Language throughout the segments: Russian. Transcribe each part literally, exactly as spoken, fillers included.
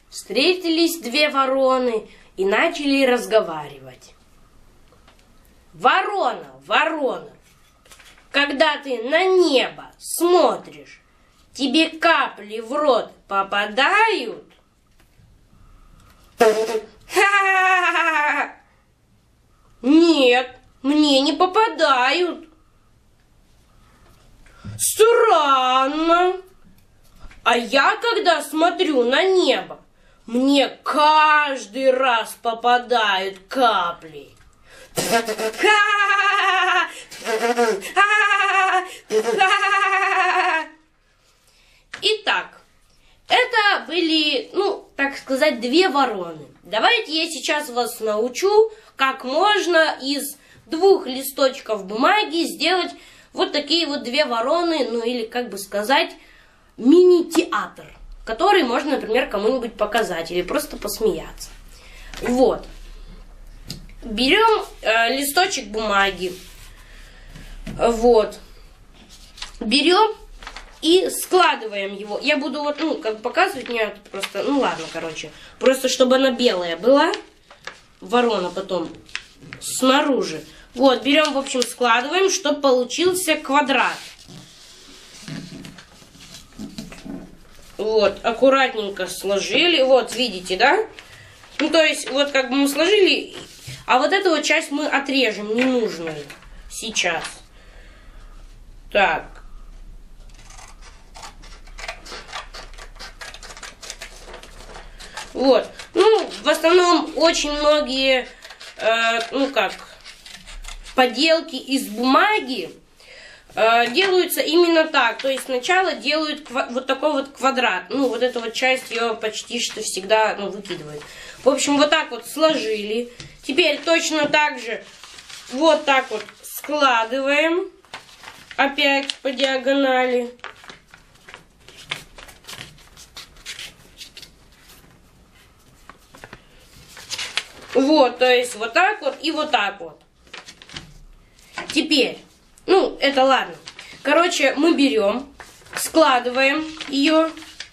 Встретились две вороны и начали разговаривать. Ворона, ворона, когда ты на небо смотришь, тебе капли в рот попадают? Ха-ха-ха! Нет, мне не попадают. Странно. А я, когда смотрю на небо, мне каждый раз попадают капли. Итак, это были, ну, так сказать, две вороны. Давайте я сейчас вас научу, как можно из двух листочков бумаги сделать вот такие вот две вороны, ну или, как бы сказать, мини-театр, который можно, например, кому-нибудь показать или просто посмеяться. Вот. Берем э, листочек бумаги. Вот. Берем и складываем его. Я буду вот, ну, как показывать, мне просто, ну ладно, короче. Просто чтобы она белая была. Ворона потом снаружи. Вот, берем, в общем, складываем, чтобы получился квадрат. Вот, аккуратненько сложили. Вот, видите, да? Ну, то есть, вот как бы мы сложили, а вот эту вот часть мы отрежем, ненужную сейчас. Так. Вот. Ну, в основном очень многие, э, ну как, поделки из бумаги э, делаются именно так. То есть сначала делают вот такой вот квадрат. Ну, вот эту вот часть ее почти что всегда, ну, выкидывают. В общем, вот так вот сложили. Теперь точно так же вот так вот складываем. Опять по диагонали. Вот, то есть вот так вот и вот так вот. Теперь, ну, это ладно. Короче, мы берем, складываем ее.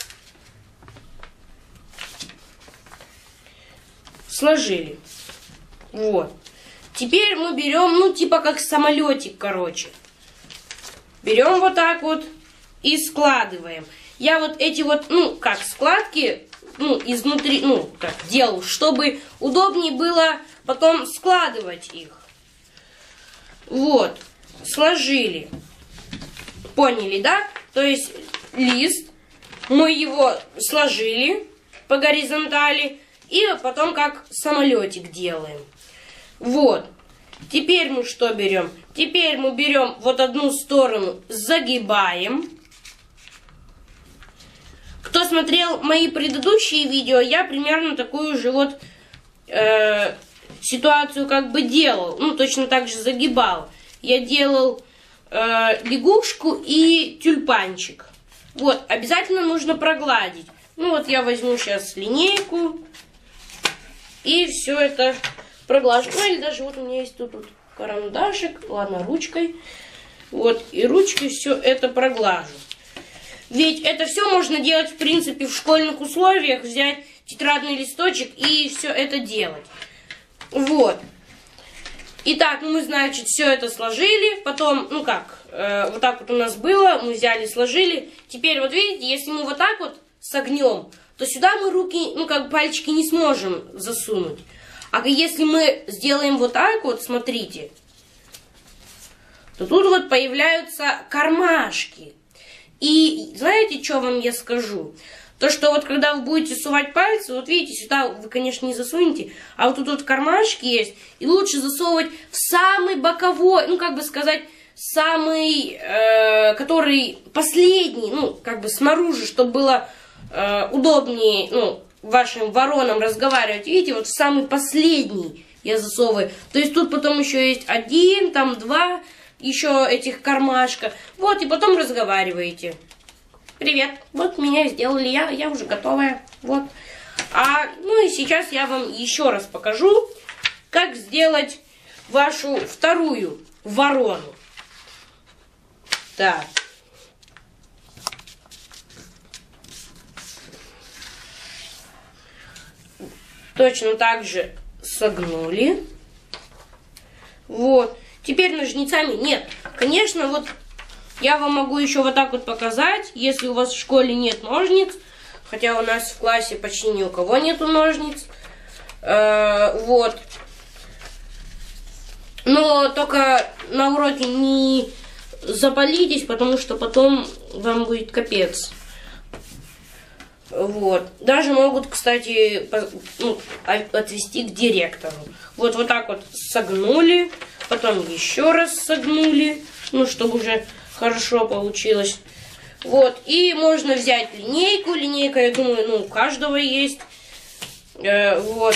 Сложили. Вот. Теперь мы берем, ну, типа как самолетик, короче. Берем вот так вот и складываем. Я вот эти вот, ну, как складки, ну, изнутри, ну, как делал, чтобы удобнее было потом складывать их. Вот. Сложили. Поняли, да? То есть лист, мы его сложили по горизонтали и потом как самолетик делаем. Вот. Теперь мы что берем? Теперь мы берем вот одну сторону, загибаем. Кто смотрел мои предыдущие видео, я примерно такую же вот э, ситуацию как бы делал. Ну, точно так же загибал. Я делал э, лягушку и тюльпанчик. Вот, обязательно нужно прогладить. Ну, вот я возьму сейчас линейку и все это проглажу. Ну, или даже вот у меня есть тут, тут карандашик, ладно, ручкой. Вот, и ручкой все это проглажу. Ведь это все можно делать, в принципе, в школьных условиях. Взять тетрадный листочек и все это делать. Вот. Итак, ну мы, значит, все это сложили. Потом, ну как, э, вот так вот у нас было. Мы взяли, сложили. Теперь, вот видите, если мы вот так вот согнем, то сюда мы руки, ну как пальчики не сможем засунуть. А если мы сделаем вот так вот, смотрите, то тут вот появляются кармашки. И знаете, что вам я скажу? То, что вот когда вы будете сувать пальцы, вот видите, сюда вы, конечно, не засунете, а вот тут вот кармашки есть, и лучше засовывать в самый боковой, ну, как бы сказать, самый, э, который последний, ну, как бы снаружи, чтобы было э, удобнее, ну, вашим воронам разговаривать. Видите, вот в самый последний я засовываю. То есть тут потом еще есть один, там два еще этих кармашка. Вот, и потом разговариваете. Привет, вот меня сделали я, я уже готовая. Вот. А, ну и сейчас я вам еще раз покажу, как сделать вашу вторую ворону. Так. точно так же согнули. Вот. Теперь ножницами нет. Конечно, вот я вам могу еще вот так вот показать, если у вас в школе нет ножниц, хотя у нас в классе почти ни у кого нету ножниц. Э, вот. Но только на уроке не запалитесь, потому что потом вам будет капец. Вот. Даже могут, кстати, ну, отвести к директору. Вот, вот так вот согнули, потом еще раз согнули, ну, чтобы уже хорошо получилось. Вот. И можно взять линейку. Линейка, я думаю, ну, у каждого есть. Э, вот.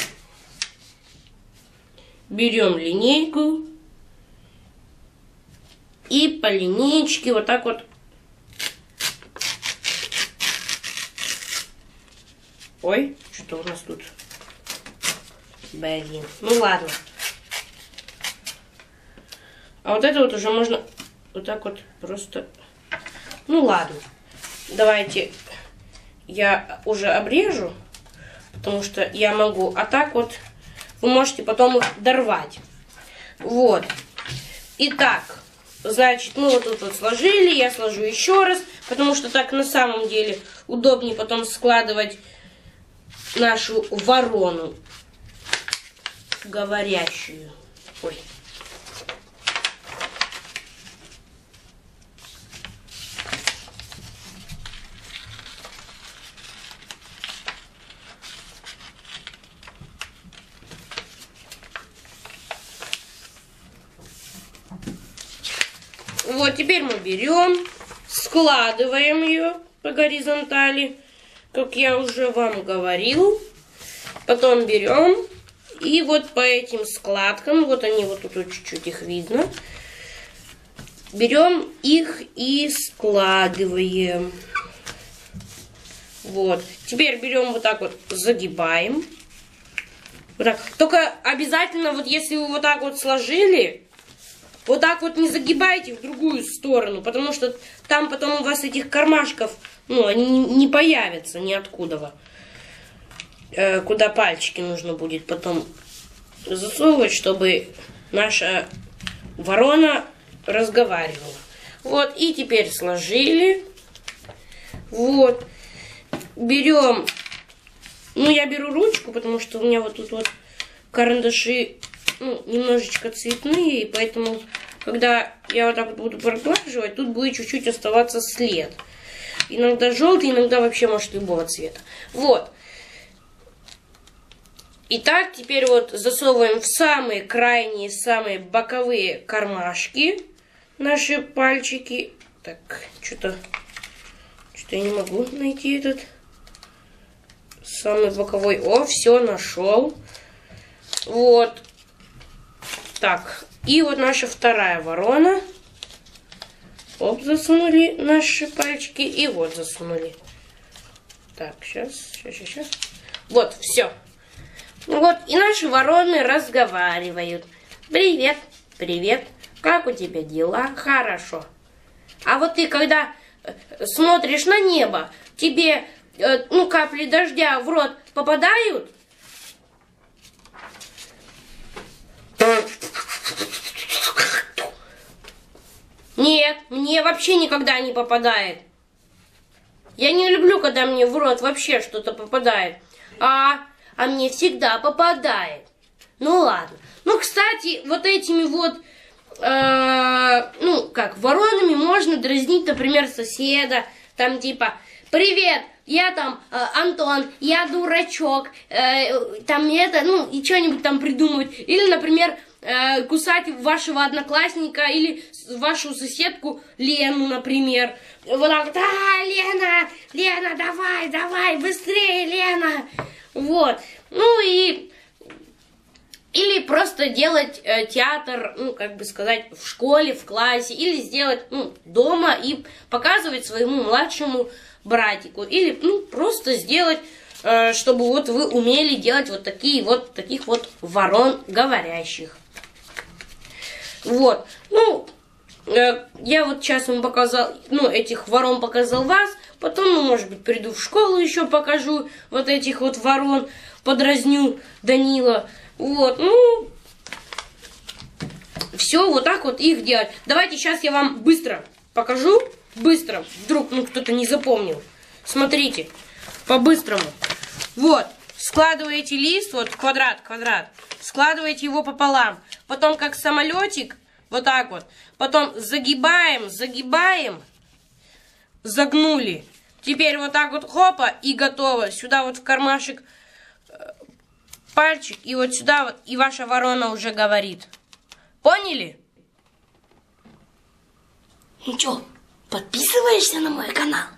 Берем линейку. И по линеечке вот так вот. Ой, что-то у нас тут. Блин. Ну ладно. А вот это вот уже можно вот так вот просто... Ну ладно. Давайте я уже обрежу. Потому что я могу. А так вот вы можете потом их дорвать. Вот. Итак. Значит, мы вот тут вот сложили. Я сложу еще раз. Потому что так на самом деле удобнее потом складывать нашу ворону говорящую. Ой. Вот, теперь мы берем, складываем ее по горизонтали, как я уже вам говорил. Потом берем и вот по этим складкам, вот они вот тут чуть-чуть их видно, берем их и складываем. Вот. Теперь берем вот так вот, загибаем. Вот так. Только обязательно, вот если вы вот так вот сложили, вот так вот не загибайте в другую сторону, потому что там потом у вас этих кармашков, ну, они не появятся ниоткуда. Э, куда пальчики нужно будет потом засовывать, чтобы наша ворона разговаривала. Вот, и теперь сложили. Вот. Берем, ну, я беру ручку, потому что у меня вот тут вот карандаши, ну, немножечко цветные, и поэтому, когда я вот так вот буду проглаживать, тут будет чуть-чуть оставаться след. Иногда желтый, иногда вообще может любого цвета. Вот. Итак, теперь вот засовываем в самые крайние, самые боковые кармашки наши пальчики. Так, что-то, что-то я не могу найти этот самый боковой. О, все, нашел. Вот. Так, и вот наша вторая ворона. Оп, засунули наши пальчики. И вот засунули. Так, сейчас, сейчас, сейчас. Вот, все. Вот, и наши вороны разговаривают. Привет, привет. Как у тебя дела? Хорошо. А вот ты, когда смотришь на небо, тебе, ну, капли дождя в рот попадают? Нет, мне вообще никогда не попадает. Я не люблю, когда мне в рот вообще что-то попадает. А, а мне всегда попадает. Ну ладно. Ну, кстати, вот этими вот, э, ну, как, воронами можно дразнить, например, соседа. Там типа, привет, я там э, Антон, я дурачок. Э, там это, ну, и что-нибудь там придумывать. Или, например, э, кусать вашего одноклассника или вашу соседку Лену, например. Вот так вот, а, Лена, Лена, давай, давай, быстрее, Лена. Вот. Ну и... Или просто делать э, театр, ну, как бы сказать, в школе, в классе. Или сделать, ну, дома и показывать своему младшему братику. Или, ну, просто сделать, э, чтобы вот вы умели делать вот такие вот, таких вот ворон говорящих. Вот. Ну, э, я вот сейчас вам показал, ну, этих ворон показал вас. Потом, ну, может быть, приду в школу, еще покажу вот этих вот ворон, подразню Данила. Вот, ну, все, вот так вот их делать. Давайте сейчас я вам быстро покажу. Быстро, вдруг, ну, кто-то не запомнил. Смотрите, по-быстрому. Вот, складываете лист, вот, квадрат, квадрат. Складываете его пополам. Потом, как самолетик, вот так вот. Потом загибаем, загибаем. Загнули. Теперь вот так вот, хопа, и готово. Сюда вот в кармашек пальчик, и вот сюда вот, и ваша ворона уже говорит. Поняли? Ну чё, подписываешься на мой канал?